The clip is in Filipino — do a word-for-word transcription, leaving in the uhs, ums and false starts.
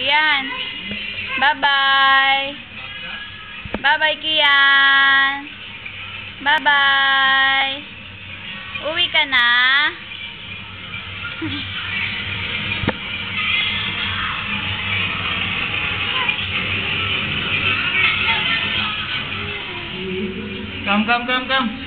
Kian. Bye-bye. Bye-bye, Kian. Bye-bye. Uwi ka na. Come, come, come, come.